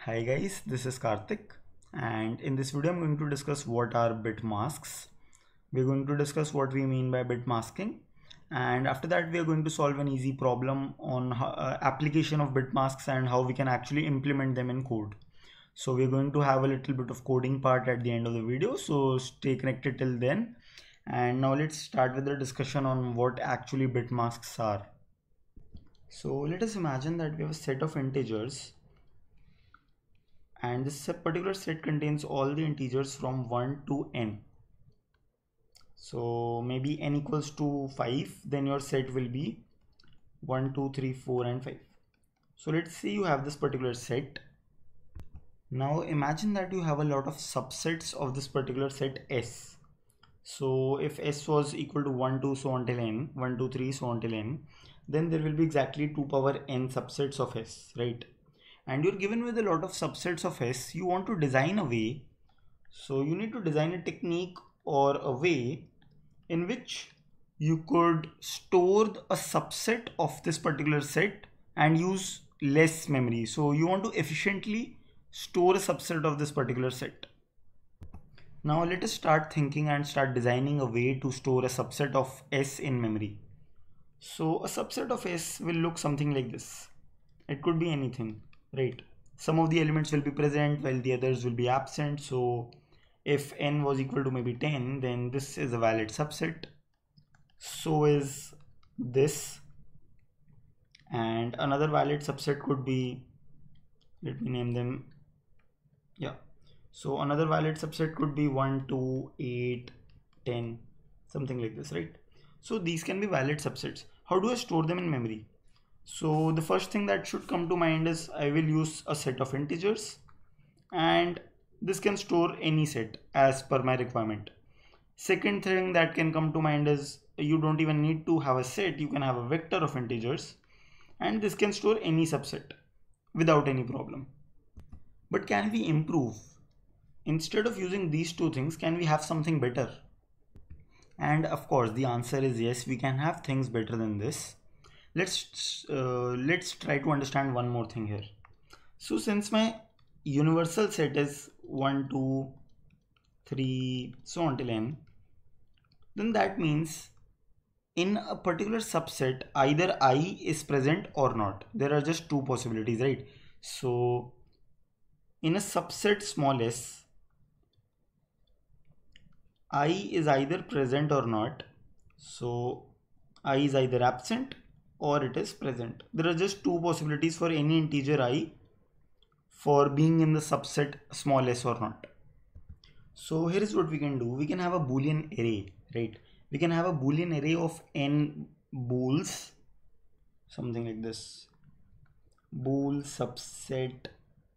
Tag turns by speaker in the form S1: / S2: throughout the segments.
S1: Hi guys, this is Karthik, and in this video I'm going to discuss what are bit masks. We're going to discuss what we mean by bit masking, and after that we are going to solve an easy problem on application of bit masks and how we can actually implement them in code. So we're going to have a little bit of coding part at the end of the video, so stay connected till then. And now let's start with the discussion on what actually bit masks are. So let us imagine that we have a set of integers, and this particular set contains all the integers from 1 to n. So maybe n equals to 5, then your set will be 1, 2, 3, 4 and 5. So let's say you have this particular set. Now imagine that you have a lot of subsets of this particular set S. So if S was equal to 1, 2, so on till n, 1, 2, 3, so on till n, then there will be exactly 2 power n subsets of S, right? And you're given with a lot of subsets of S, you want to design a way. So you need to design a technique or a way in which you could store a subset of this particular set and use less memory. So you want to efficiently store a subset of this particular set. Now let us start thinking and start designing a way to store a subset of S in memory. So a subset of S will look something like this. It could be anything, right? Some of the elements will be present while the others will be absent. So if n was equal to maybe 10, then this is a valid subset. So is this. And another valid subset could be, let me name them. Yeah. So another valid subset could be 1, 2, 8, 10, something like this, right? So these can be valid subsets. How do I store them in memory? So the first thing that should come to mind is I will use a set of integers, and this can store any set as per my requirement. Second thing that can come to mind is you don't even need to have a set, you can have a vector of integers, and this can store any subset without any problem. But can we improve? Instead of using these two things, can we have something better? And of course the answer is yes, we can have things better than this. Let's try to understand one more thing here. So since my universal set is 1, 2, 3, so on till n, then that means in a particular subset either I is present or not. There are just two possibilities, right? So in a subset small s, I is either present or not. So I is either absent or it is present. There are just two possibilities for any integer I for being in the subset small s or not. So here is what we can do. We can have a Boolean array, right? We can have a Boolean array of n bools, something like this. Bool subset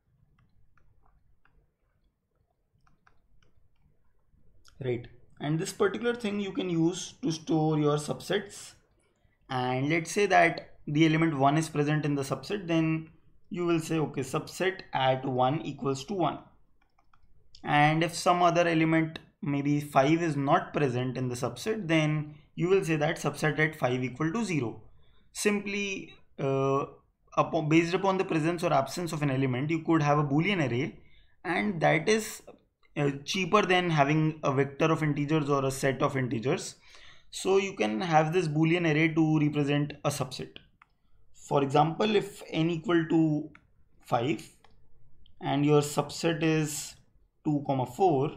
S1: right, and this particular thing you can use to store your subsets. And let's say that the element 1 is present in the subset, then you will say okay, subset at 1 equals to 1. And if some other element maybe 5 is not present in the subset, then you will say that subset at 5 equal to 0. Simply based upon the presence or absence of an element, you could have a Boolean array, and that is cheaper than having a vector of integers or a set of integers. So you can have this Boolean array to represent a subset. For example, if n equal to 5 and your subset is 2, 4,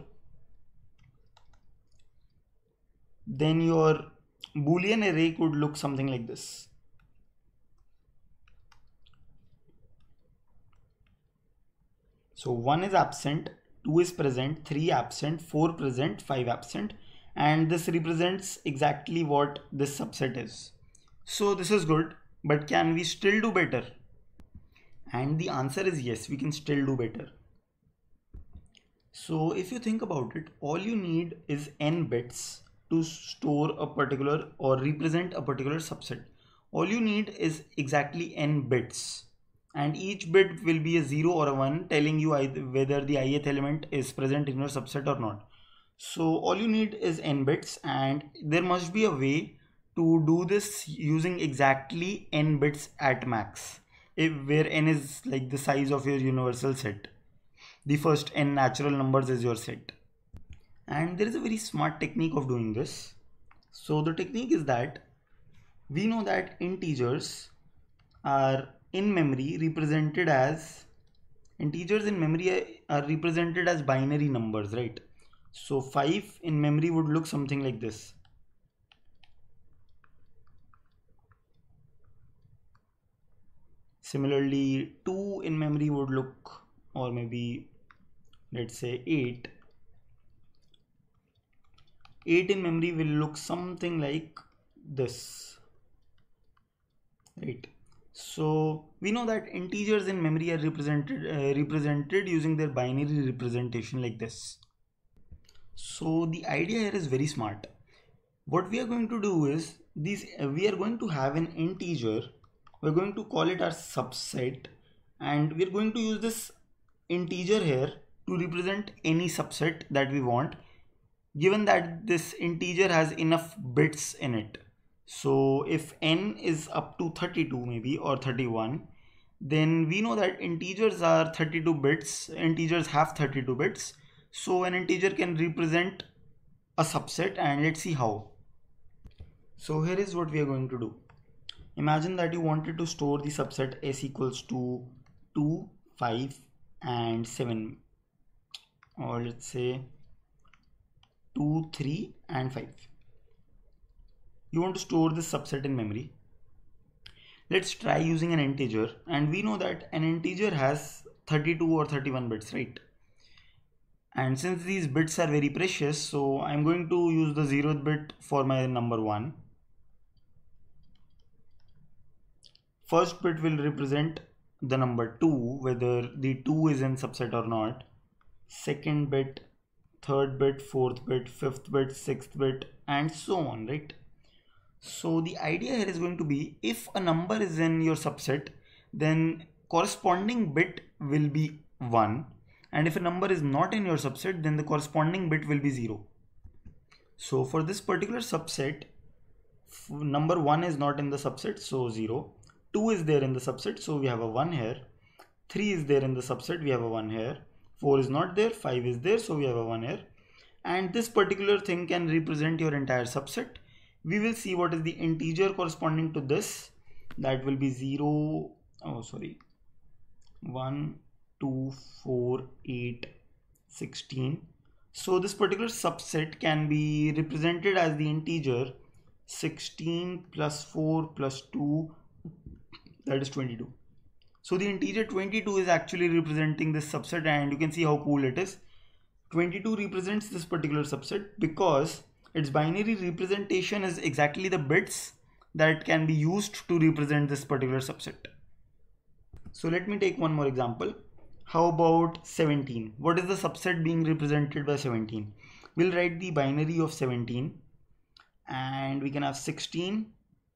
S1: then your Boolean array could look something like this. So 1 is absent, 2 is present, 3 absent, 4 present, 5 absent, and this represents exactly what this subset is. So this is good, but can we still do better? And the answer is yes, we can still do better. So if you think about it, all you need is n bits to store a particular or represent a particular subset. All you need is exactly n bits, and each bit will be a 0 or a 1 telling you whether the ith element is present in your subset or not. So all you need is n bits, and there must be a way to do this using exactly n bits at max. where n is like the size of your universal set. The first n natural numbers is your set. And there is a very smart technique of doing this. So the technique is that we know that integers are in memory represented as binary numbers, right? So 5 in memory would look something like this. Similarly, 2 in memory would look, or maybe let's say 8 in memory will look something like this, right? So we know that integers in memory are represented using their binary representation like this. So the idea here is very smart. What we are going to do is we are going to have an integer. We're going to call it our subset, and we're going to use this integer here to represent any subset that we want, given that this integer has enough bits in it. So if n is up to 32 maybe, or 31, then we know that integers are 32 bits. Integers have 32 bits. So an integer can represent a subset, and let's see how. So here is what we are going to do. Imagine that you wanted to store the subset s equals to 2, 5 and 7, or let's say 2, 3 and 5. You want to store this subset in memory. Let's try using an integer, and we know that an integer has 32 or 31 bits, right? And since these bits are very precious, so I'm going to use the 0th bit for my number 1. First bit will represent the number 2, whether the 2 is in subset or not. Second bit, third bit, fourth bit, fifth bit, sixth bit, and so on, right? So the idea here is going to be, if a number is in your subset, then corresponding bit will be 1. And if a number is not in your subset, then the corresponding bit will be 0. So for this particular subset, number 1 is not in the subset, so 0. 2 is there in the subset, so we have a 1 here. 3 is there in the subset, we have a 1 here. 4 is not there, 5 is there, so we have a 1 here. And this particular thing can represent your entire subset. We will see what is the integer corresponding to this. That will be 1, 2, 4, 8, 16. So this particular subset can be represented as the integer 16 plus 4 plus 2, that is 22. So the integer 22 is actually representing this subset, and you can see how cool it is. 22 represents this particular subset because its binary representation is exactly the bits that can be used to represent this particular subset. So let me take one more example. How about 17? What is the subset being represented by 17? We'll write the binary of 17, and we can have 16.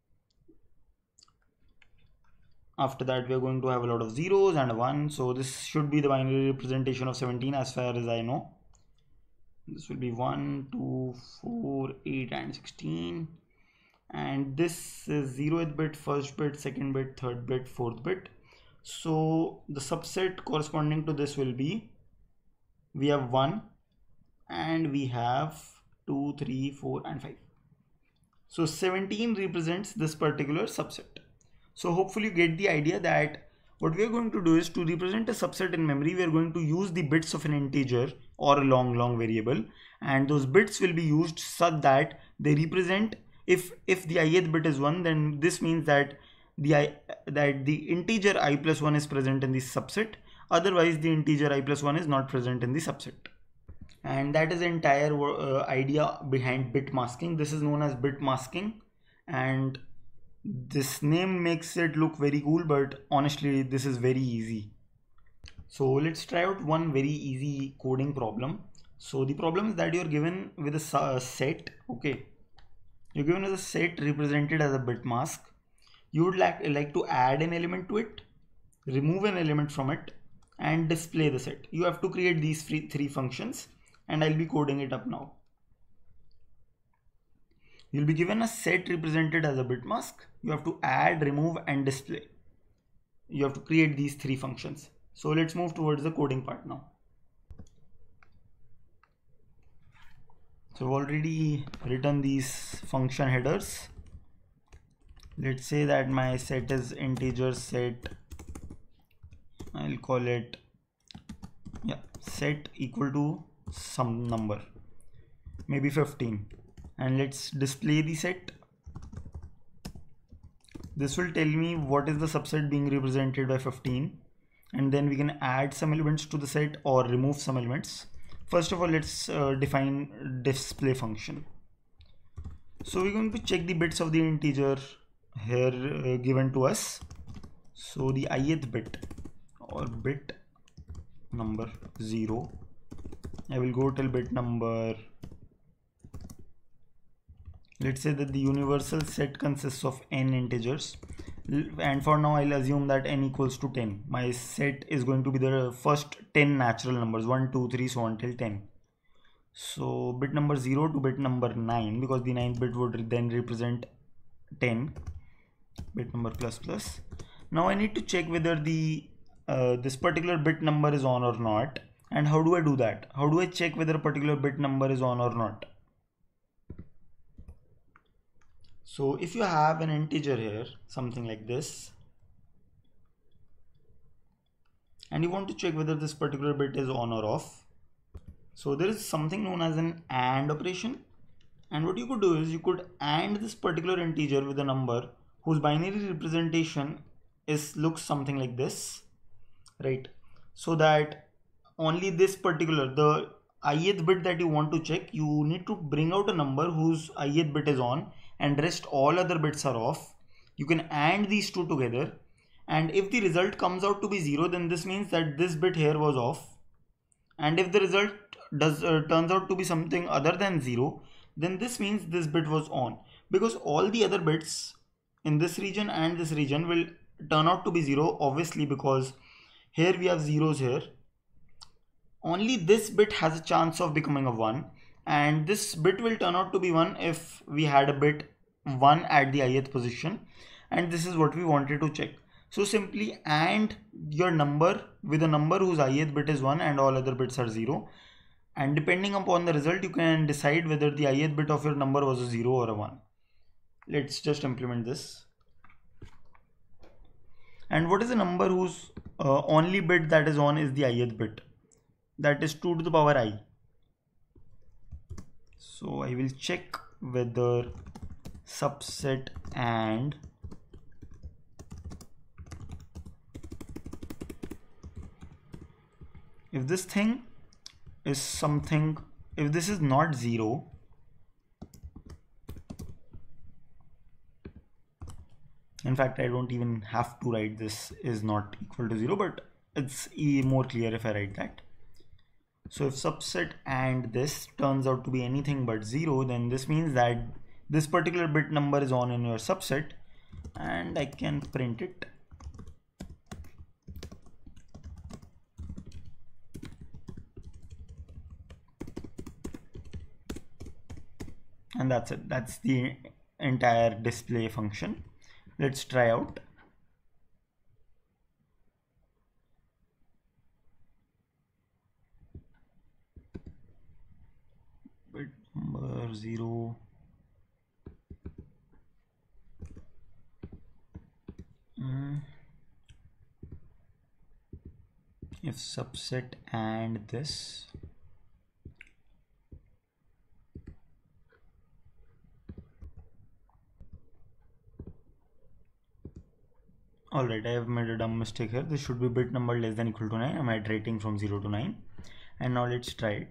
S1: After that, we are going to have a lot of zeros and a 1. So this should be the binary representation of 17 as far as I know. This will be 1, 2, 4, 8 and 16. And this is 0th bit, first bit, second bit, third bit, fourth bit. So the subset corresponding to this will be, we have 1 and we have 2, 3, 4 and 5. So 17 represents this particular subset. So hopefully you get the idea that what we are going to do is, to represent a subset in memory, we are going to use the bits of an integer or a long variable, and those bits will be used such that they represent, if the ith bit is 1, then this means that the integer I plus 1 is present in the subset. Otherwise the integer I plus 1 is not present in the subset. And that is the entire idea behind bit masking. This is known as bit masking, and this name makes it look very cool, but honestly this is very easy. So let's try out one very easy coding problem. So the problem is that you're given with a set, okay? You're given with a set represented as a bit mask. You would like to add an element to it, remove an element from it, and display the set. You have to create these three functions, and I'll be coding it up now. You'll be given a set represented as a bit mask. You have to add, remove and display. you have to create these three functions. So let's move towards the coding part now. So I've already written these function headers. Let's say that my set is integer set, I'll call it set equal to some number, maybe 15, and let's display the set. This will tell me what is the subset being represented by 15, and then we can add some elements to the set or remove some elements. First of all, let's define display function. So we're going to check the bits of the integer here given to us. So the ith bit or bit number 0, I will go till bit number, let's say that the universal set consists of n integers, and for now I'll assume that n equals to 10. My set is going to be the first 10 natural numbers, 1 2 3 so on till 10. So bit number 0 to bit number 9, because the 9th bit would then represent 10, bit number plus plus. Now I need to check whether the this particular bit number is on or not. And how do I do that? How do I check whether a particular bit number is on or not? So if you have an integer here, something like this, and you want to check whether this particular bit is on or off, so there is something known as an AND operation. And what you could do is you could AND this particular integer with a number whose binary representation looks something like this, right? So that only this particular, the ith bit that you want to check, you need to bring out a number whose ith bit is on and rest all other bits are off. You can AND these two together, and if the result comes out to be 0, then this means that this bit here was off. And if the result turns out to be something other than 0, then this means this bit was on, because all the other bits in this region and this region will turn out to be 0, obviously, because here we have zeros here. Only this bit has a chance of becoming a 1, and this bit will turn out to be 1 if we had a bit 1 at the ith position, and this is what we wanted to check. So simply AND your number with a number whose ith bit is 1 and all other bits are 0, and depending upon the result you can decide whether the ith bit of your number was a 0 or a 1. Let's just implement this. And what is the number whose only bit that is on is the ith bit? That is 2 to the power I. So I will check whether subset AND if this thing is something, if this is not 0, in fact I don't even have to write this is not equal to 0, but it's more clear if I write that. So if subset AND this turns out to be anything but 0, then this means that this particular bit number is on in your subset, and I can print it. And that's it. That's the entire display function. Let's try out. Bit number 0. If subset AND this, alright, I have made a dumb mistake here. This should be bit number less than equal to 9. I'm iterating from 0 to 9. And now let's try it.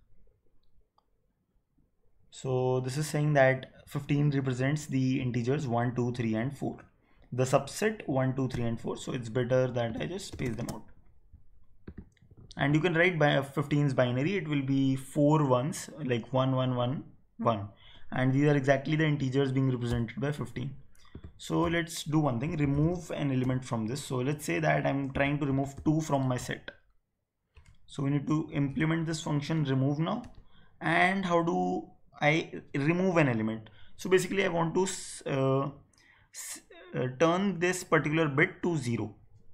S1: So this is saying that 15 represents the integers 1, 2, 3 and 4. The subset 1, 2, 3 and 4. So it's better that I just space them out. And you can write by 15's binary. It will be 4 ones, like 1, 1, 1, 1. And these are exactly the integers being represented by 15. So let's do one thing, remove an element from this. So let's say that I'm trying to remove 2 from my set. So we need to implement this function remove now. And how do I remove an element? So basically I want to turn this particular bit to 0.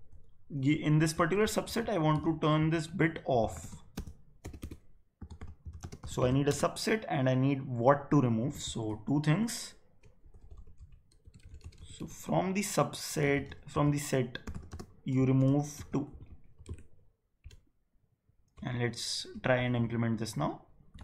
S1: in this particular subset I want to turn this bit off. So I need a subset and I need what to remove. So two things. So from the subset, from the set, you remove 2. And let's try and implement this now.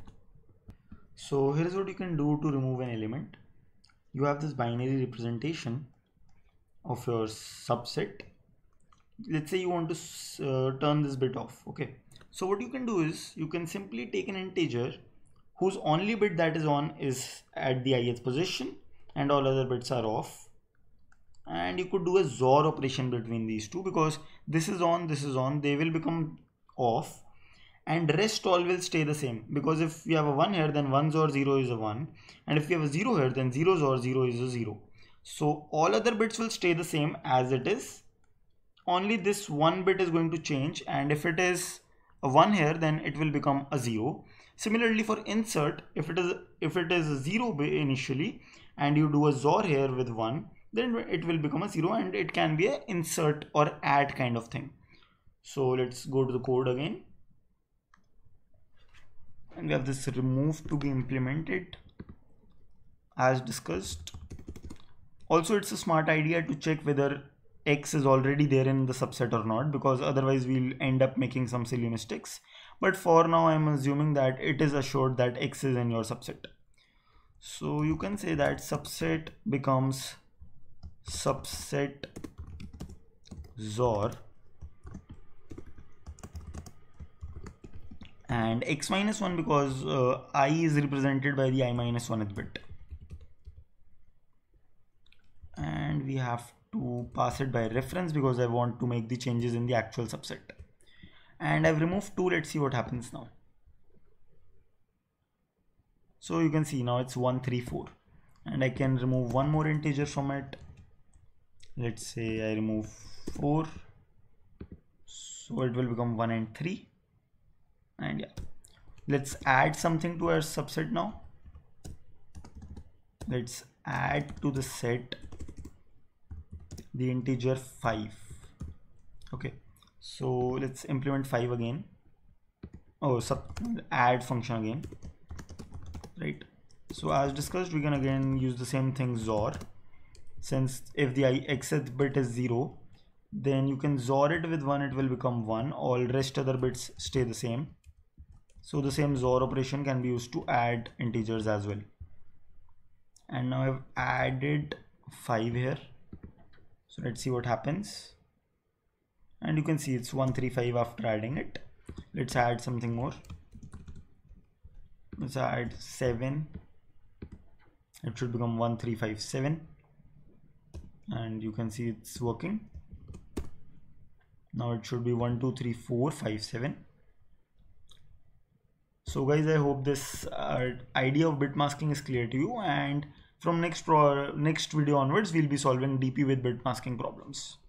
S1: So here's what you can do to remove an element. You have this binary representation of your subset. Let's say you want to turn this bit off. Okay. So what you can do is you can simply take an integer whose only bit that is on is at the ith position and all other bits are off. And you could do a XOR operation between these two, because this is on, they will become off and rest all will stay the same, because if we have a 1 here, then 1 XOR 0 is a 1, and if we have a 0 here, then 0 XOR 0 is a 0. So all other bits will stay the same as it is, only this one bit is going to change, and if it is a 1 here, then it will become a 0. Similarly for insert, if it is a 0 initially and you do a XOR here with 1, then it will become a 0, and it can be a insert or add kind of thing. So let's go to the code again, and we have this remove to be implemented as discussed. Also, it's a smart idea to check whether X is already there in the subset or not, because otherwise we'll end up making some silly mistakes. But for now I'm assuming that it is assured that X is in your subset. So you can say that subset becomes subset XOR and X minus 1, because I is represented by the I minus 1th bit, and we have to pass it by reference because I want to make the changes in the actual subset. And I've removed 2. Let's see what happens now. So you can see now it's 1 3 4, and I can remove one more integer from it. Let's say I remove 4, so it will become 1 and 3. And yeah, let's add something to our subset now. Let's add to the set the integer 5. Okay, so let's implement 5 again. Oh, add function again, right? So as discussed, we can again use the same thing, XOR. Since if the xth bit is 0, then you can XOR it with 1, it will become 1. All rest other bits stay the same. So the same XOR operation can be used to add integers as well. And now I've added 5 here. So let's see what happens. And you can see it's 135 after adding it. Let's add something more. Let's add 7. It should become 1357. And you can see it's working. Now it should be 1 2 3 4 5 7. So guys, I hope this idea of bit masking is clear to you, and from next video onwards we'll be solving DP with bit masking problems.